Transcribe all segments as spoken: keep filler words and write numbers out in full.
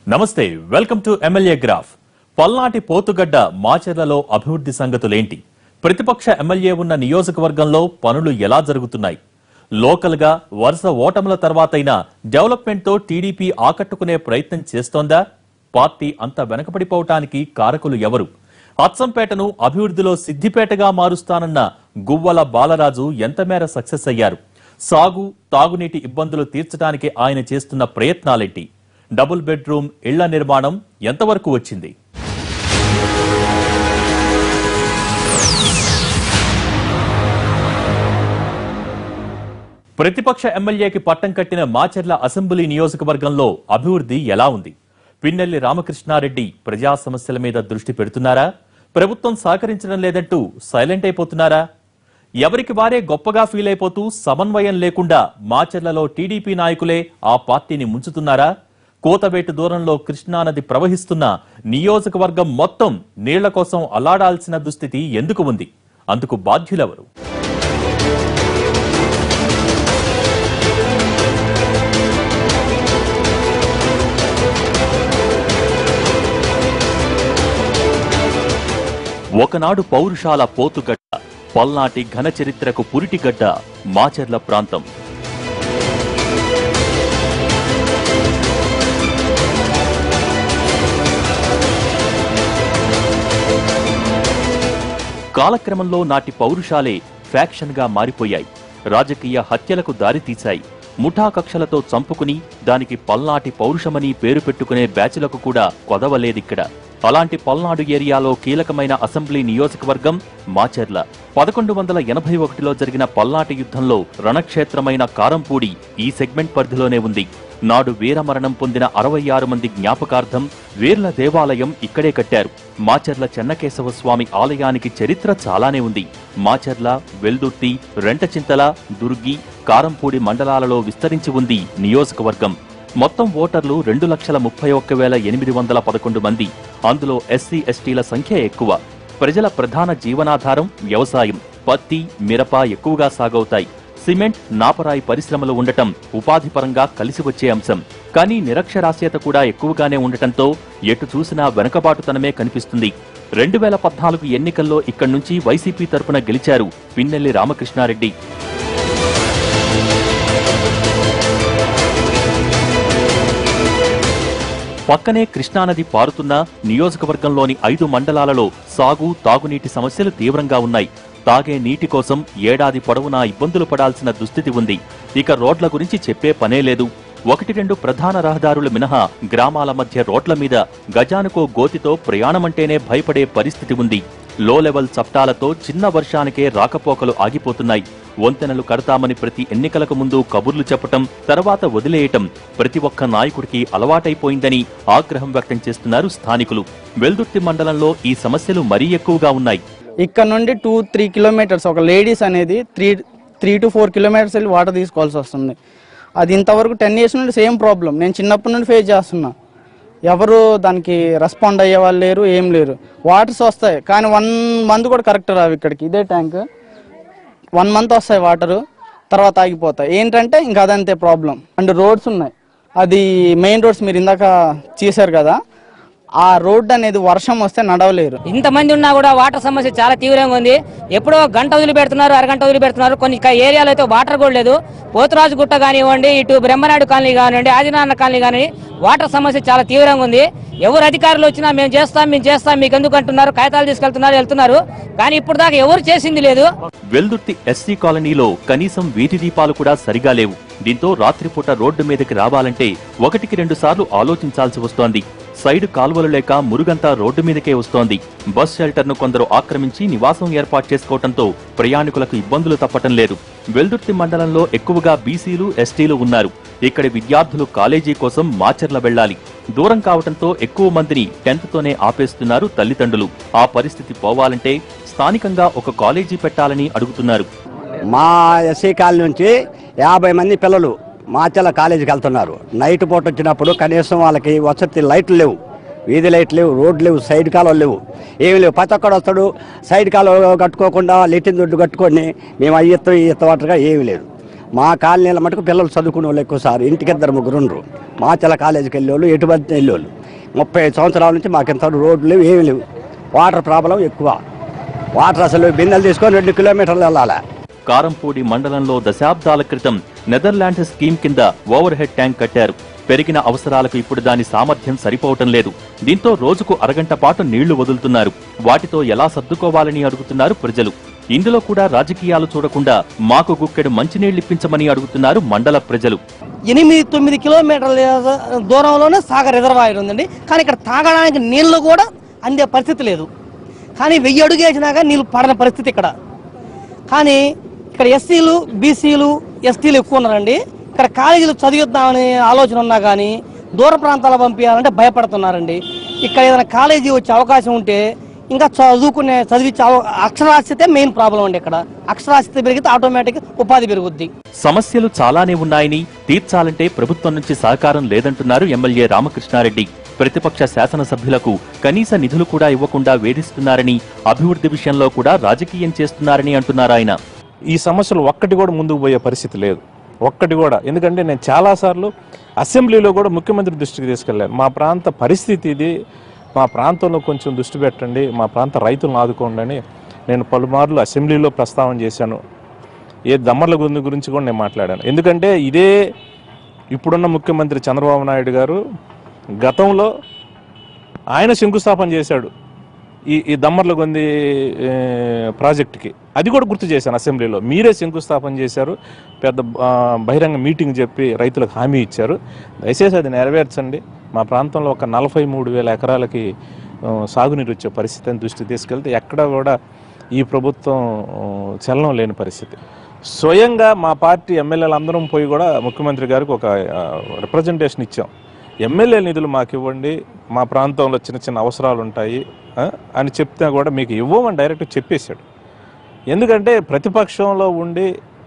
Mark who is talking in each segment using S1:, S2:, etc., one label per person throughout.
S1: నమస్తే, welcome to MLA graph. పల్నాటి పోతుగడ్డ మాచర్లలో అభివృద్ధి సంగతులేంటి? ప్రతిపక్ష ఎమ్మెల్యే ఉన్న నియోజకవర్గంలో పనులు ఎలా జరుగుతున్నాయి? లోకల్ గా వరుస ఓటముల తర్వాతైనా డెవలప్మెంట్ తో టీడీపీ ఆకట్టుకునే ప్రయత్నం చేస్తోందా? పార్టీ అంత వెనకబడిపోవటానికి కారకులు ఎవరు? అచ్చంపేటను అభివృద్ధిలో సిద్దిపేటగా మారుస్తానన్న గువ్వల బాలరాజు ఎంత మేర సక్సెస్ అయ్యారు? సాగు తాగునీటి ఇబ్బందులు తీర్చడానికి ఆయన చేస్తున్న ప్రయత్నాలేంటి? డబుల్ బెడ్రూమ్ ఇళ్ల నిర్మాణం ఎంతవరకు వచ్చింది? ప్రతిపక్ష ఎమ్మెల్యేకి పట్టం కట్టిన మాచర్ల అసెంబ్లీ నియోజకవర్గంలో అభివృద్ధి ఎలా ఉంది? పిన్నెల్లి రామకృష్ణారెడ్డి ప్రజా సమస్యల మీద దృష్టి పెడుతున్నారా? ప్రభుత్వం సహకరించడం లేదంటూ సైలెంట్ అయిపోతున్నారా? ఎవరికి వారే గొప్పగా ఫీల్ అయిపోతూ సమన్వయం లేకుండా మాచర్లలో టీడీపీ నాయకులే ఆ పార్టీని ముంచుతున్నారా? కోతవేటు దూరంలో కృష్ణానది ప్రవహిస్తున్న నియోజకవర్గం మొత్తం నీళ్ల కోసం అల్లాడాల్సిన దుస్థితి ఎందుకు ఉంది? అందుకు బాధ్యులెవరు? ఒకనాడు పౌరుషాల పోతుగడ్డ, పల్నాటి ఘన చరిత్రకు పురిటిగడ్డ మాచర్ల ప్రాంతం. కాలక్రమంలో నాటి పౌరుషాలే ఫ్యాక్షన్ గా మారిపోయాయి. రాజకీయ హత్యలకు దారితీశాయి. ముఠా కక్షలతో చంపుకుని దానికి పల్నాటి పౌరుషమని పేరు పెట్టుకునే బ్యాచ్లకు కూడా కొదవలేదిక్కడ. అలాంటి పల్నాడు ఏరియాలో కీలకమైన అసెంబ్లీ నియోజకవర్గం మాచర్ల. పదకొండు వందల ఎనభై ఒకటిలో జరిగిన పల్నాటి యుద్ధంలో రణక్షేత్రమైన కారంపూడి ఈ సెగ్మెంట్ పరిధిలోనే ఉంది. నాడు వీరమరణం పొందిన అరవై ఆరు మంది జ్ఞాపకార్థం వీర్ల దేవాలయం ఇక్కడే కట్టారు. మాచర్ల చెన్నకేశవ స్వామి ఆలయానికి చరిత్ర చాలానే ఉంది. మాచర్ల, వెల్దుర్తి, రెంటచింతల, దుర్గి, కారంపూడి మండలాలలో విస్తరించి ఉంది నియోజకవర్గం. మొత్తం ఓటర్లు రెండు లక్షల ముప్పై ఒక్క వేల ఎనిమిది వందల పదకొండు మంది. అందులో ఎస్సీ ఎస్టీల సంఖ్య ఎక్కువ. ప్రజల ప్రధాన జీవనాధారం వ్యవసాయం. పత్తి, మిరప ఎక్కువగా సాగవుతాయి. సిమెంట్, నాపరాయి పరిశ్రమలు ఉండటం ఉపాధి పరంగా కలిసి వచ్చే అంశం. కానీ నిరక్షరాస్యత కూడా ఎక్కువగానే ఉండటంతో ఎటు చూసినా వెనకబాటుతనమే కనిపిస్తుంది. రెండు వేల పద్నాలుగు ఎన్నికల్లో ఇక్కడి నుంచి వైసీపీ తరపున గెలిచారు పిన్నెల్లి రామకృష్ణారెడ్డి. పక్కనే కృష్ణానది పారుతున్న నియోజకవర్గంలోని ఐదు మండలాలలో సాగు తాగునీటి సమస్యలు తీవ్రంగా ఉన్నాయి. తాగే నీటి కోసం ఏడాది పొడవునా ఇబ్బందులు పడాల్సిన దుస్థితి ఉంది. ఇక రోడ్ల గురించి చెప్పే పనే లేదు. ఒకటి రెండు ప్రధాన రహదారులు మినహా గ్రామాల మధ్య రోడ్ల మీద గజానుకో గోతితో ప్రయాణమంటేనే భయపడే పరిస్థితి ఉంది. లో లెవెల్ చట్టాలతో చిన్న వర్షానికే రాకపోకలు ఆగిపోతున్నాయి. వంతెనలు కడతామని ప్రతి ఎన్నికలకు ముందు కబుర్లు చెప్పటం, తర్వాత వదిలేయటం ప్రతి ఒక్క నాయకుడికి అలవాటైపోయిందని ఆగ్రహం వ్యక్తం చేస్తున్నారు స్థానికులు. వెల్దుర్తి మండలంలో ఈ సమస్యలు మరీ ఎక్కువగా ఉన్నాయి.
S2: ఇక్కడ నుండి టూ త్రీ కిలోమీటర్స్ ఒక లేడీస్ అనేది three three to four kilometres వెళ్ళి వాటర్ తీసుకోవాల్సి వస్తుంది. అది ఇంతవరకు టెన్ ఇయర్స్ నుండి సేమ్ ప్రాబ్లం నేను చిన్నప్పటి నుండి ఫేస్ చేస్తున్నా. ఎవరు దానికి రెస్పాండ్ అయ్యే వాళ్ళు లేరు, ఏం లేరు. వాటర్స్ వస్తాయి కానీ వన్ మంత్ కూడా కరెక్ట్ రావు. ఇక్కడికి ఇదే ట్యాంక్ వన్ మంత్ వస్తాయి వాటరు, తర్వాత ఆగిపోతాయి. ఏంటంటే ఇంకా అదంతే ప్రాబ్లం. అండ్ రోడ్స్ ఉన్నాయి, అది మెయిన్ రోడ్స్ మీరు ఇందాక చేశారు కదా, ఆ రోడ్డు అనేది వర్షం వస్తే నడవలేరు.
S3: ఇంతమంది ఉన్నా కూడా వాటర్ సమస్య చాలా తీవ్రంగా ఉంది. ఎప్పుడో గంట వదిలి పెడుతున్నారు, అరగంట వదిలి పెడుతున్నారు. కొన్ని ఏరియాలో అయితే వాటర్ కూడా లేదు. పోతురాజు గుట్ట కానివ్వండి, ఇటు బ్రహ్మనాయుడు కాలనీ కానివ్వండి, ఆదినారాయణ కాలనీ కానీ వాటర్ సమస్య చాలా తీవ్రంగా ఉంది. ఎవరు అధికారులు వచ్చినా మేము చేస్తాం మేము చేస్తాం మీకు ఎందుకు అంటున్నారు, కాగితాలు తీసుకెళ్తున్నారు వెళ్తున్నారు, కానీ ఇప్పుడు దాకా ఎవరు చేసింది లేదు.
S1: వెల్దుర్తి ఎస్సీ కాలనీలో కనీసం వీధి దీపాలు కూడా సరిగా లేవు. దీంతో రాత్రిపూట రోడ్డు మీదకి రావాలంటే ఒకటికి రెండు సార్లు ఆలోచించాల్సి వస్తోంది. సైడ్ కాల్వలు లేక మురుగంతా రోడ్డు మీదకే వస్తోంది. బస్ షెల్టర్ ను కొందరు ఆక్రమించి నివాసం ఏర్పాటు చేసుకోవడంతో ప్రయాణికులకు ఇబ్బందులు తప్పటం లేదు. వెల్దుర్తి మండలంలో ఎక్కువగా బీసీలు, ఎస్టీలు ఉన్నారు. ఇక్కడి విద్యార్థులు కాలేజీ కోసం మాచర్ల వెళ్లాలి. దూరం కావడంతో ఎక్కువ మందిని టెన్త్ తోనే ఆపేస్తున్నారు తల్లిదండ్రులు. ఆ పరిస్థితి పోవాలంటే స్థానికంగా ఒక కాలేజీ పెట్టాలని అడుగుతున్నారు.
S4: మా ఎస్సీ కాలనీ నుంచి యాభై మంది పిల్లలు మాచర్ల కాలేజీకి వెళ్తున్నారు. నైట్ పూట వచ్చినప్పుడు కనీసం వాళ్ళకి వసతి లైట్లు లేవు, వీధి లైట్లు లేవు, రోడ్లు లేవు, సైడ్ కాలువలు లేవు, ఏమి లేవు. ప్రతి ఒక్కడు వస్తాడు సైడ్ కాలువ కట్టుకోకుండా లెట్టిన దొడ్డు కట్టుకొని మేము అయ్యెత్తం ఈ ఎత్తవాటగా ఏమి లేదు. మా కాలనీల మటుకు పిల్లలు చదువుకునే వాళ్ళు ఎక్కువ సార్. ఇంటికి ఇద్దరు ముగ్గురు ఉండరు. మాచల కాలేజీకి వెళ్ళేవాళ్ళు, ఎటువంటి వెళ్ళేవాళ్ళు. ముప్పై ఐదు సంవత్సరాల నుంచి మాకు ఇంత రోడ్లు లేవు, ఏమి లేవు. వాటర్ ప్రాబ్లం ఎక్కువ. వాటర్ అసలు బిందెలు తీసుకొని రెండు కిలోమీటర్లు వెళ్ళాలి.
S1: కారంపూడి మండలంలో దశాబ్దాల క్రితం నెదర్లాండ్స్ స్కీమ్ కింద ఓవర్ హెడ్ ట్యాంక్ కట్టారు. పెరిగిన అవసరాలకు ఇప్పుడు దాని సామర్థ్యం సరిపోవటం లేదు. దీంతో రోజుకు అరగంట పాటు నీళ్లు వదులుతున్నారు. వాటితో ఎలా సర్దుకోవాలని అడుగుతున్నారు ప్రజలు. ఇందులో కూడా రాజకీయాలు చూడకుండా మాకు గుక్కెడు మంచినీళ్లు ఇప్పించమని అడుగుతున్నారు మండల ప్రజలు.
S5: ఎనిమిది తొమ్మిది కిలోమీటర్ల దూరంలోనే సాగర్ రిజర్వాయర్ ఉందండి. కానీ ఇక్కడ తాగడానికి నీళ్లు కూడా అందే పరిస్థితి లేదు. కానీ వెయ్యి అడుగు వేసినాక నీళ్ళు పడని పరిస్థితి ఇక్కడ. కానీ ఇక్కడ ఎస్సీలు, బీసీలు, ఎస్టీలు ఎక్కువ ఉన్నారండి. ఇక్కడ కాలేజీలు చదివిద్దామని ఆలోచన ఉన్నా కానీ దూర ప్రాంతాలు పంపించాలంటే భయపడుతున్నారండి. ఇక్కడ ఏదైనా కాలేజీ వచ్చే అవకాశం ఉంటే ఇంకా చదువుకునే చదివించే అక్షరాస్యతే మెయిన్ ప్రాబ్లం అండి. ఇక్కడ అక్షరాస్యత పెరిగితే ఆటోమేటిక్ ఉపాధి పెరుగుద్ది.
S1: సమస్యలు చాలానే ఉన్నాయని, తీర్చాలంటే ప్రభుత్వం నుంచి సహకారం లేదంటున్నారు ఎమ్మెల్యే రామకృష్ణారెడ్డి. ప్రతిపక్ష శాసనసభ్యులకు కనీస నిధులు కూడా ఇవ్వకుండా వేధిస్తున్నారని, అభివృద్ధి విషయంలో కూడా రాజకీయం చేస్తున్నారని అంటున్నారు ఆయన.
S6: ఈ సమస్యలు ఒక్కటి కూడా ముందుకు పోయే పరిస్థితి లేదు, ఒక్కటి కూడా. ఎందుకంటే నేను చాలాసార్లు అసెంబ్లీలో కూడా ముఖ్యమంత్రి దృష్టికి తీసుకెళ్ళాను. మా ప్రాంత పరిస్థితి ఇది, మా ప్రాంతంలో కొంచెం దృష్టి పెట్టండి, మా ప్రాంత రైతులను ఆదుకోండి అని నేను పలుమార్లు అసెంబ్లీలో ప్రస్తావన చేశాను. ఏ దమ్మర్ల గుంది గురించి కూడా నేను మాట్లాడాను. ఎందుకంటే ఇదే ఇప్పుడున్న ముఖ్యమంత్రి చంద్రబాబు నాయుడు గారు గతంలో ఆయన శంకుస్థాపన చేశాడు ఈ ఈ దమ్మర్లగొంది ప్రాజెక్టుకి. అది కూడా గుర్తు చేశాను అసెంబ్లీలో. మీరే శంకుస్థాపన చేశారు, పెద్ద బహిరంగ మీటింగ్ చెప్పి రైతులకు హామీ ఇచ్చారు. దయచేసి అది నెరవేర్చండి. మా ప్రాంతంలో ఒక నలభై మూడు వేల ఎకరాలకి సాగునీరు వచ్చే పరిస్థితిని దృష్టి తీసుకెళ్తే ఎక్కడ కూడా ఈ ప్రభుత్వం చలనం లేని పరిస్థితి. స్వయంగా మా పార్టీ ఎమ్మెల్యేలు అందరం పోయి కూడా ముఖ్యమంత్రి గారికి ఒక రిప్రజెంటేషన్ ఇచ్చాం. ఎమ్మెల్యే నిధులు మాకు ఇవ్వండి, మా ప్రాంతంలో చిన్న చిన్న అవసరాలు ఉంటాయి అని చెప్తే కూడా మీకు ఇవ్వమని డైరెక్ట్ చెప్పేశాడు. ఎందుకంటే ప్రతిపక్షంలో ఉండి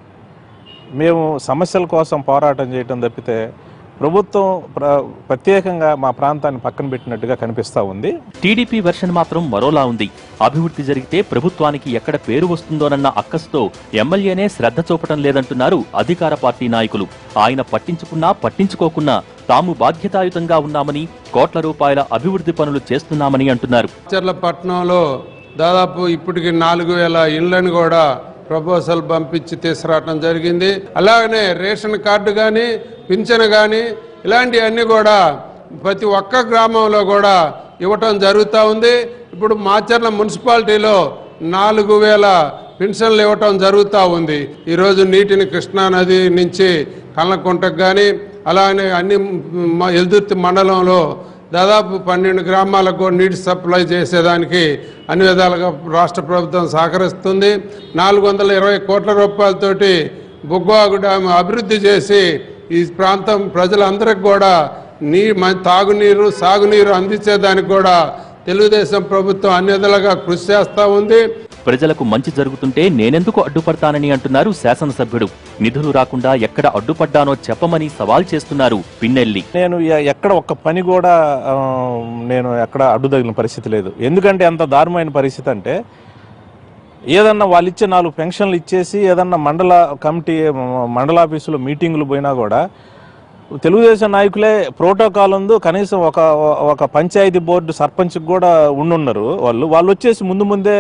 S6: మేము సమస్యల కోసం పోరాటం చేయటం తప్పితే ప్రభుత్వం ప్రత్యేకంగా మా ప్రాంతాన్ని పక్కన పెట్టినట్టుగా కనిపిస్తా ఉంది.
S1: టీడీపీ వెర్షన్ మాత్రం మరోలా ఉంది. అభివృద్ధి జరిగితే ప్రభుత్వానికి ఎక్కడ పేరు వస్తుందోనన్న అక్కసుతో ఎమ్మెల్యేనే శ్రద్ధ చూపటం లేదంటున్నారు అధికార పార్టీ నాయకులు. ఆయన పట్టించుకున్నా పట్టించుకోకున్నా తాము బాధ్యతాయుతంగా ఉన్నామని, కోట్ల రూపాయల అభివృద్ధి పనులు చేస్తున్నామని అంటున్నారు.
S7: పట్టణంలో దాదాపు ఇప్పటికి నాలుగు వేల ఇళ్లను కూడా ప్రపోజల్ పంపించి తీసుకురావడం జరిగింది. అలాగనే రేషన్ కార్డు కానీ, పింఛను కానీ ఇలాంటివన్నీ కూడా ప్రతి ఒక్క గ్రామంలో కూడా ఇవ్వటం జరుగుతూ ఉంది. ఇప్పుడు మాచర్ల మున్సిపాలిటీలో నాలుగు వేల పెన్షన్లు ఇవ్వటం జరుగుతూ ఉంది. ఈరోజు నీటిని కృష్ణానది నుంచి కళ్ళకుంటకు కానీ, అలానే అన్ని ఎల్దుర్తి మండలంలో దాదాపు పన్నెండు గ్రామాలకు నీటి సప్లై చేసేదానికి అన్ని విధాలుగా రాష్ట్ర ప్రభుత్వం సహకరిస్తుంది. నాలుగు వందల ఇరవై కోట్ల రూపాయలతోటి బుగ్వాగు డ్యామ్ అభివృద్ధి చేసి ఈ ప్రాంతం ప్రజలందరికీ కూడా నీ తాగునీరు, సాగునీరు అందించేదానికి కూడా తెలుగుదేశం ప్రభుత్వం అన్ని విధాలుగా కృషి చేస్తూ ఉంది.
S1: ప్రజలకు మంచి జరుగుతుంటే నేనెందుకు అడ్డుపడతానని అంటున్నారు శాసనసభ్యుడు. నిధులు రాకుండా ఎక్కడ అడ్డుపడ్డానో చెప్పమని సవాల్ చేస్తున్నారు పిన్నెల్లి.
S6: నేను ఎక్కడ ఒక్క పని కూడా నేను ఎక్కడ అడ్డు తగిలిన పరిస్థితి లేదు. ఎందుకంటే ఎంత దారుణమైన పరిస్థితి అంటే, ఏదన్నా వాళ్ళు ఇచ్చే నాలుగు పెన్షన్లు ఇచ్చేసి ఏదన్నా మండల కమిటీ మండలాఫీసులో మీటింగులు పోయినా కూడా తెలుగుదేశం నాయకులే ప్రోటోకాల్ ఉందో కనీసం ఒక ఒక పంచాయతీ బోర్డు సర్పంచ్కి కూడా ఉండున్నారు. వాళ్ళు వాళ్ళు వచ్చేసి ముందు ముందే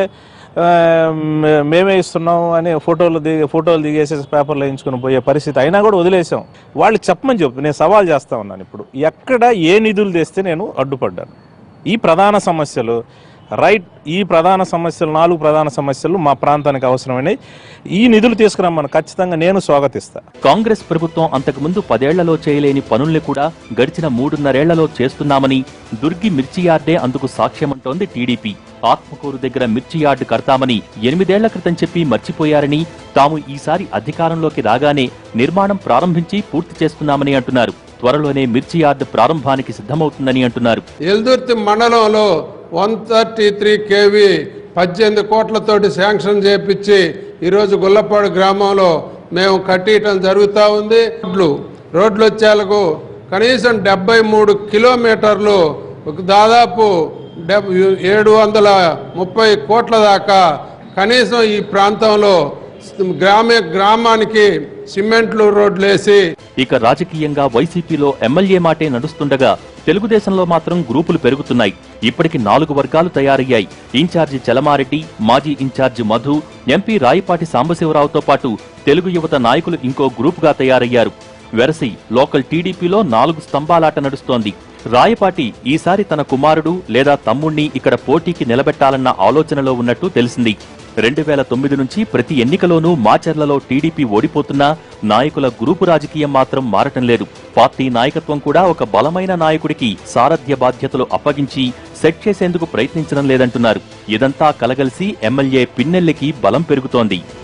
S6: మేమే ఇస్తున్నాం అని ఫోటోలు దిగి ఫోటోలు దిగేసేసి పేపర్లు వేయించుకుని పోయే పరిస్థితి అయినా కూడా వదిలేసాం. వాళ్ళు చెప్పమని చెప్పు, నేను సవాల్ చేస్తా ఉన్నాను. ఇప్పుడు ఎక్కడ ఏ నిధులు తెస్తే నేను అడ్డుపడ్డాను? ఈ ప్రధాన సమస్యలు రైట్ ఈ ప్రధాన సమస్యలు నాలుగు ప్రధాన సమస్యలు మా ప్రాంతానికి అవసరమైనవి. ఈ నిధులు తీసుకురమ్మని ఖచ్చితంగా నేను స్వాగతిస్తా.
S1: కాంగ్రెస్ ప్రభుత్వం అంతకుముందు పదేళ్లలో చేయలేని పనుల్ని కూడా గడిచిన మూడున్నరేళ్లలో చేస్తున్నామని, దుర్గి మిర్చి యార్డే అందుకు సాక్ష్యమంటోంది టీడీపీ. ఆత్మకూరు దగ్గర మిర్చి యార్డు కడతామని ఎనిమిదేళ్ల క్రితం చెప్పి మర్చిపోయారని, తాము ఈసారి అధికారంలోకి రాగానే నిర్మాణం ప్రారంభించి పూర్తి చేస్తున్నామని అంటున్నారు. త్వరలోనే మిర్చి యార్డు ప్రారంభానికి సిద్ధమవుతుందని అంటున్నారు.
S7: ఎల్దుర్తి మండలంలో వన్ థర్టీ త్రీ కేవీ పద్దెనిమిది కోట్లతోటి శాంక్షన్ చేపించి ఈరోజు గుల్లపాడు గ్రామంలో మేము కట్టియటం జరుగుతూ ఉంది. రోడ్లు రోడ్లు వచ్చేలకు కనీసం డెబ్బై మూడు కిలోమీటర్లు దాదాపు ఏడు వందల ముప్పై కోట్ల దాకా కనీసం ఈ ప్రాంతంలో గ్రామ గ్రామానికి సిమెంట్లు రోడ్లు వేసి.
S1: ఇక రాజకీయంగా వైసీపీలో ఎమ్మెల్యే మాటే నడుస్తుండగా తెలుగుదేశంలో మాత్రం గ్రూపులు పెరుగుతున్నాయి. ఇప్పటికి నాలుగు వర్గాలు తయారయ్యాయి. ఇన్ఛార్జి చలమారెడ్డి, మాజీ ఇన్ఛార్జి మధు, ఎంపీ రాయపాటి సాంబశివరావుతో పాటు తెలుగు యువత నాయకులు ఇంకో గ్రూపుగా తయారయ్యారు. వెరసి లోకల్ టీడీపీలో నాలుగు స్తంభాలాట నడుస్తోంది. రాయపాటి ఈసారి తన కుమారుడు లేదా తమ్ముణ్ణి ఇక్కడ పోటీకి నిలబెట్టాలన్న ఆలోచనలో ఉన్నట్టు తెలిసింది. రెండు వేల తొమ్మిది నుంచి ప్రతి ఎన్నికలోనూ మాచర్లలో టీడీపీ ఓడిపోతున్నా నాయకుల గ్రూపు రాజకీయం మాత్రం మారటం లేదు. పార్టీ నాయకత్వం కూడా ఒక బలమైన నాయకుడికి సారథ్య బాధ్యతలు అప్పగించి సెట్ చేసేందుకు ప్రయత్నించడం లేదంటున్నారు. ఇదంతా కలగలిసి ఎమ్మెల్యే పిన్నెల్లికి బలం పెరుగుతోంది.